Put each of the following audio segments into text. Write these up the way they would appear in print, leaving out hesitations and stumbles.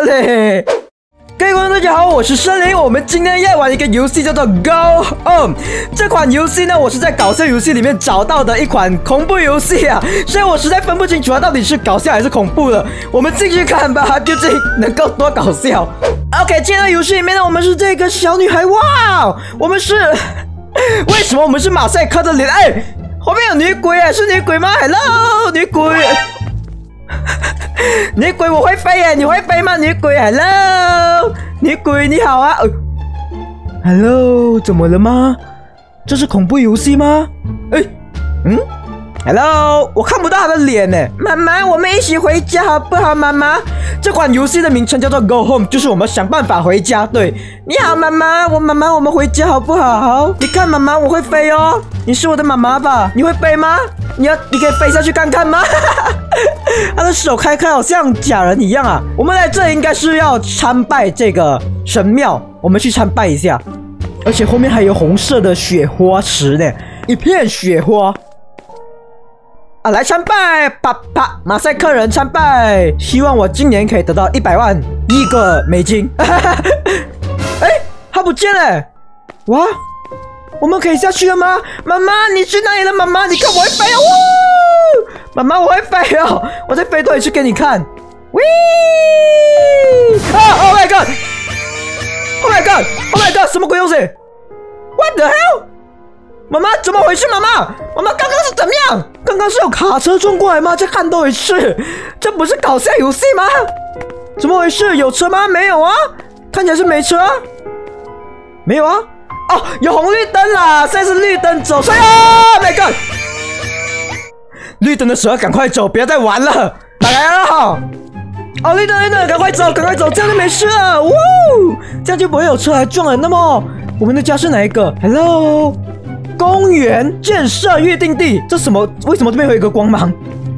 嘞。各位观众大家好，我是森林。我们今天要玩一个游戏叫做 Go Home。这款游戏呢，我是在搞笑游戏里面找到的一款恐怖游戏啊，所以我实在分不清楚它到底是搞笑还是恐怖的。我们进去看吧，究竟能够多搞笑。OK， 进到游戏里面呢，我们是这个小女孩，哇，我们是为什么我们是马赛克的脸？哎，后面有女鬼啊，是女鬼吗 ？Hello， 女鬼。女鬼，我会飞耶！你会飞吗？女鬼 ，Hello， 女鬼你好啊，Hello， 怎么了吗？这是恐怖游戏吗？哎，Hello， 我看不到他的脸呢。妈妈，我们一起回家好不好？妈妈，这款游戏的名称叫做 Go Home， 就是我们想办法回家。对，你好，妈妈，我们回家好不好？好，你看妈妈，我会飞哦。你是我的妈妈吧？你会飞吗？你可以飞下去看看吗？他的手开好像假人一样啊！我们来这应该是要参拜这个神庙，我们去参拜一下。而且后面还有红色的雪花池呢，一片雪花。啊，来参拜，啪，马赛克人参拜，希望我今年可以得到100万1个美金。哎，他不见了，哇！我们可以下去了吗？妈妈，你去哪里了？妈妈，你看我会飞哦！妈妈，我会飞哦！我再飞多一次给你看。喂！啊 ！Oh my god！ Oh my god！ Oh my god！ 什么鬼东西 ？What the hell？ 妈妈，怎么回事？妈妈，刚刚是怎么样？刚刚是有卡车冲过来吗？再看多一次，这不是搞笑游戏吗？怎么回事？有车吗？没有啊，看起来是没车啊，没有啊。哦，有红绿灯啦！现在是绿灯走，所以啊 ，My God！ 绿灯的时候赶快走，不要再玩了，打开了哈！哦，绿灯，赶快走，这样就没事了，哇！这样就不会有车来撞了。那么我们的家是哪一个 ？Hello， 公园建设预定地，这什么？为什么这边有一个光芒？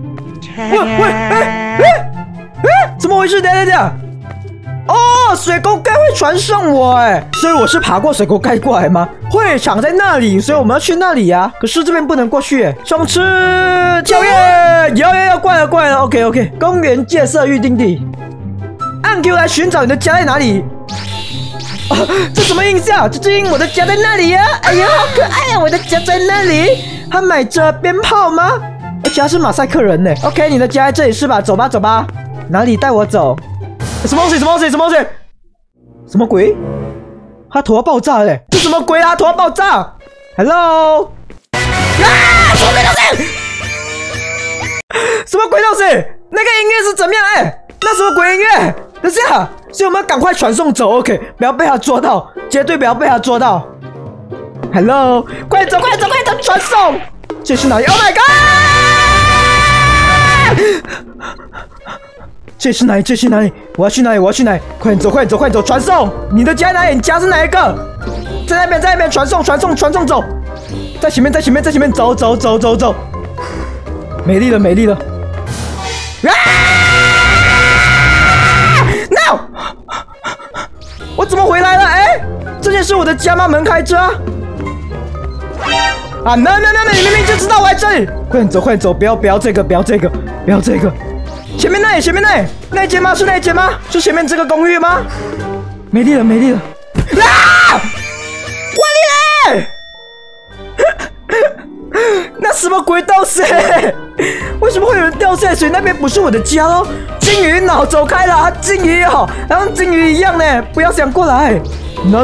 怎么回事？等下。哦，水沟盖会传送我哎，所以我是爬过水沟盖过来吗？会场在那里，所以我们要去那里呀。可是这边不能过去哎，冲刺跳跃，要过来了 ，OK， 公园建设预定地，按 Q 来寻找你的家在哪里。啊，这什么音效？这我的家在那里呀！哎呀，好可爱呀！我的家在那里，他买着鞭炮吗？而且他是马赛克人呢。OK， 你的家在这里是吧？走吧，哪里带我走？什么东西？什么鬼？他头要爆炸嘞！这什么鬼啊？头要爆炸 ！Hello！ 啊！什么鬼东西？什么鬼东西？那个音乐是怎么样？哎，那什么鬼音乐？等下，所以我们要赶快传送走 ，OK， 不要被他捉到，绝对不要被他捉到。Hello， 快走，传送！这是哪里 ？Oh my god！这是哪里？我要去哪里？快点走！传送！你的家哪里？你家是哪一个？在那边！传送走！在前面！走！美丽了！啊 ！No！ 我怎么回来了？哎，这件是我的家吗？门开着啊！啊 ！No！ 你明明就知道我在这里！快点走！不要这个！前面那里，那间吗？是那间吗？是前面这个公寓吗？美丽了！啊！我的那什么鬼东西？为什么会有人掉下水？那边不是我的家哦！金鱼脑走开了，金鱼哦，然后金鱼一样呢，不要想过来 ！No！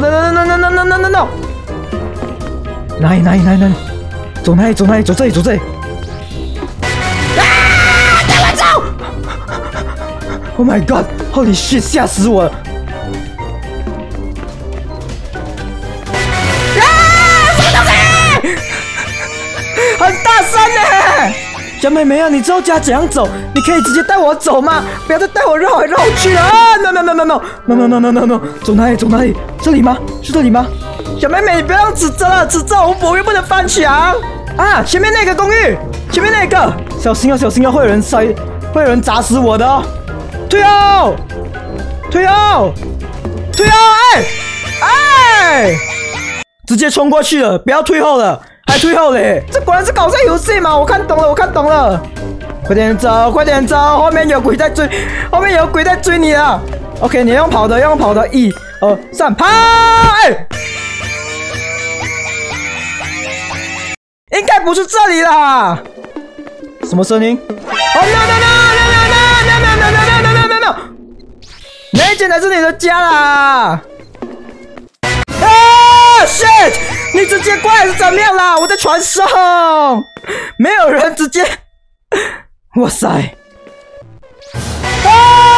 哪里？走哪里？走这里！Oh my god！ Holy shit！ 吓死我了！啊！什么东西？很大声呢！小妹妹啊，你知道家怎样走？你可以直接带我走吗？不要再带我绕来绕去了啊 ！No！ 走哪里？这里吗？是这里吗？小妹妹，你不要指着了，我又不能翻墙啊！前面那个公寓，前面那个，小心啊！会有人砸死我的哦！退后！哎！直接冲过去了，不要退后了，还退后嘞！这果然是搞笑游戏嘛！我看懂了。 快点走，快点走！后面有鬼在追，后面有鬼在追你了。OK， 你用跑的，用跑的，1、2、3，跑！哎，应该不是这里啦。什么声音？哦 no！ 那一间才是你的家啦！啊 shit！ 你直接过来是怎么样啦？我在船上，没有人直接，哇塞！啊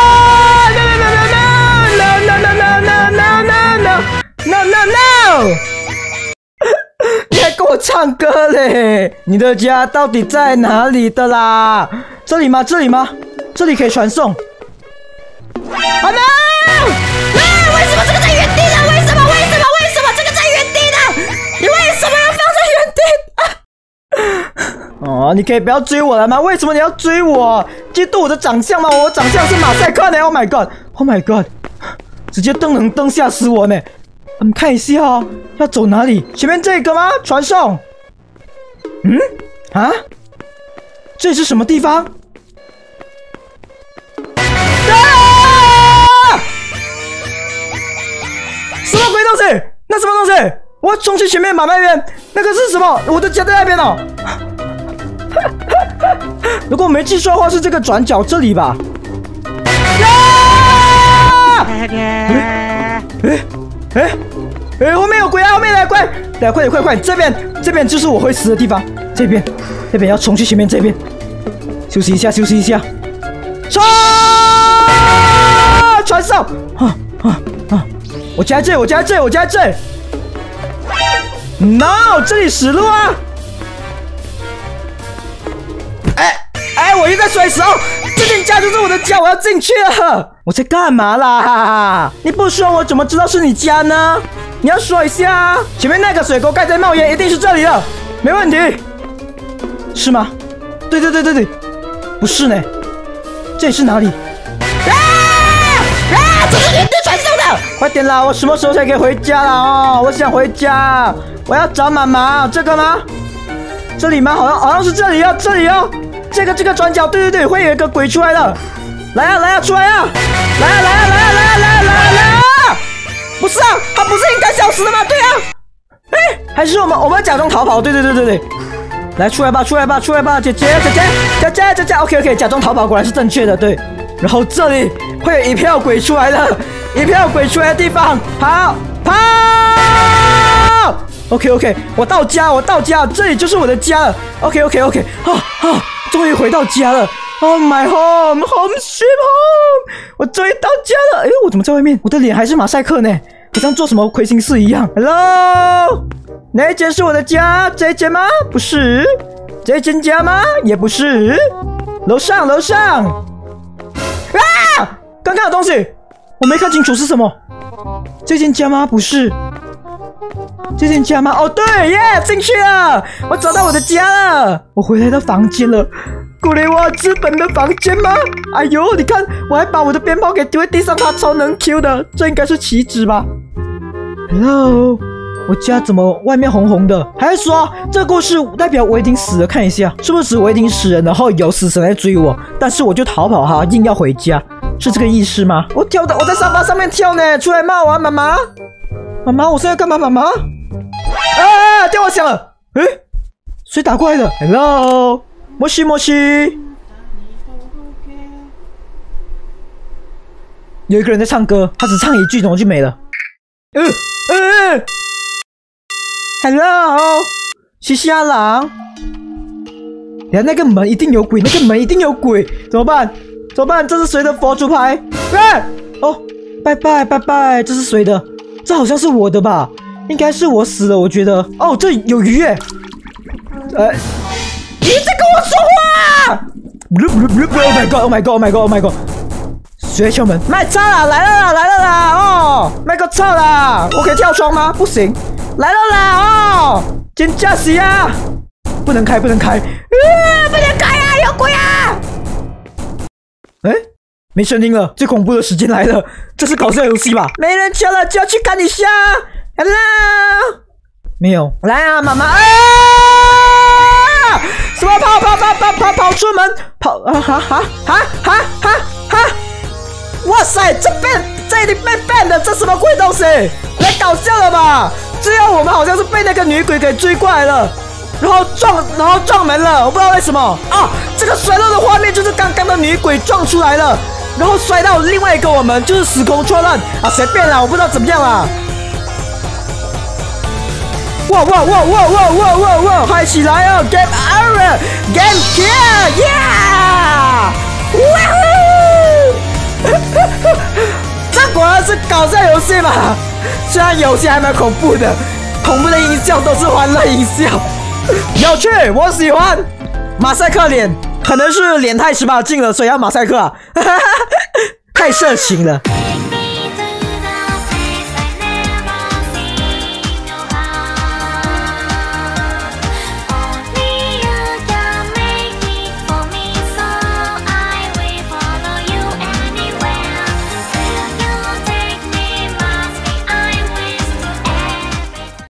no！ 你还跟我唱歌嘞？你的家到底在哪里的啦？这里吗？这里吗？这里可以传送。啊 no！ 为什么这个在原地呢？为什么这个在原地呢？你为什么要放在原地？哦，你可以不要追我了吗？为什么你要追我？嫉妒我的长相吗？我长相是马赛克呢 ！Oh my god！Oh my god！ 直接灯能灯吓死我呢！我们看一下哦，要走哪里？前面这个吗？传送。嗯？啊？这是什么地方？什么鬼东西？那什么东西？我要冲去前面马那边，那个是什么？我的家在那边哦。如果我没记错的话，是这个转角这里吧？后面有鬼啊！后面来鬼！来，快点！这边就是我会死的地方。这边要冲去前面这边。休息一下。冲！传送！我家在这！ No， 这里死路啊！哎，我又在水手，这间家就是我的家，我要进去了。我在干嘛啦？你不说我怎么知道是你家呢？你要说一下啊！前面那个水沟盖在冒烟，一定是这里了，没问题，是吗？对，不是呢，这里是哪里？这是原地传送的！快点啦，我什么时候才可以回家啦？哦，我想回家，我要找妈妈。这个吗？这里吗？好像是这里哦，这个转角，对，会有一个鬼出来的。来啊，出来啊！来啊！不是啊，他不是应该消失的吗？对啊。哎，还是我们要假装逃跑？对。来，出来吧，姐姐 ，OK， 假装逃跑果然是正确的，对。然后这里会有一票鬼出来的地方，跑 ！OK， 我到家，这里就是我的家了。OK， 终于回到家了。Oh my home sweet home！ 我终于到家了。哎，我怎么在外面？我的脸还是马赛克呢，好像做什么亏心事一样。Hello， 哪一间是我的家？这一间吗？不是。这一间家吗？也不是。楼上。啊！刚刚的东西，我没看清楚是什么。这间家吗？不是。这间家吗？哦，对耶，进去了，我找到我的家了，我回来到房间了。古雷瓦资本的房间吗？哎呦，你看，我还把我的鞭炮给丢在地上，它超能 Q 的，这应该是棋子吧 ？Hello， 我家怎么外面红红的？还是说这个故事代表我已经死了？看一下，是不是我已经死人，然后有死神来追我，但是我就逃跑哈，硬要回家，是这个意思吗？我在沙发上面跳呢，出来骂我啊，妈妈，我现在干嘛？妈妈？啊！电话响了，诶，谁打过来的 ？Hello， 莫西，有一个人在唱歌，他只唱一句，然后就没了。Hello， 西西阿郎，等下那个门一定有鬼，怎么办？这是谁的佛珠牌？哦，拜拜，这是谁的？这好像是我的吧？应该是我死了，我觉得。哦，这有鱼耶！你在跟我说话！Oh my god！ 谁敲门？麦操啦，来了啦！哦，麦克操啦！我可以跳窗吗？不行，来了啦！哦，尖叫死啊！不能开！不能开啊！有鬼啊！哎，没声音了，最恐怖的时间来了，这是搞笑游戏吧？没人敲了，就要去看一下。Hello， 没有，来啊，妈妈啊！ 什么跑出门跑哇塞，这里被 ban 的，这什么鬼东西？来搞笑了吧？这样我们好像是被那个女鬼给追过来了，然后撞门了，我不知道为什么啊！这个摔落的画面就是刚刚的女鬼撞出来了，然后摔到另外一个我们，就是时空错乱啊！随便啦，我不知道怎么样啦。哇！嗨起来哦 ！Game over, game kill, yeah! 这果然是搞笑游戏嘛！虽然游戏还蛮恐怖的，恐怖的音效都是欢乐音效，有趣，我喜欢。马赛克脸，可能是脸太18禁了，所以要马赛克啊，太色情了。